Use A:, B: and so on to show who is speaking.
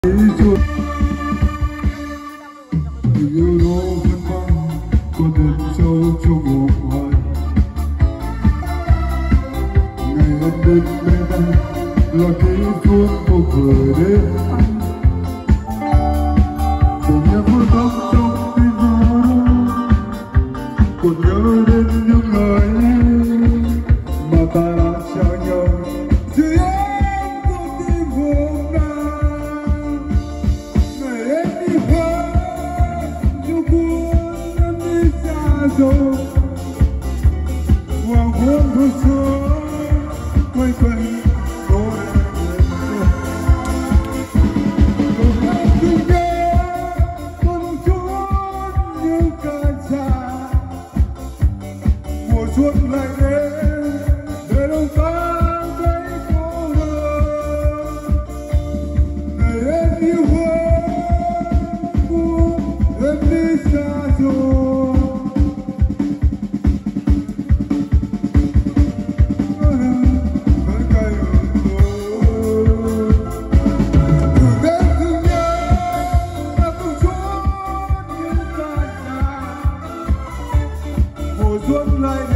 A: chuột tình yêu nó vẫn vang con đêm sâu trong mùa hoài ngày em đến bên anh là khi chuông cuộc cười đến anh cùng nhau vui khóc trong tim còn nhớ đến những lời mà ta đã trao nhau dưới ánh con tim hôm nay ngày em đi qua dù buồn em đi xa rồi hoàng hôn thôi sớm quay quanh đôi xuân lại đến để đâu ta thấy cô đơn ngày em yêu em đi xa rồi với cây tôi từ đêm thương nhớ ta cùng suốt những căn nhà mùa xuân lại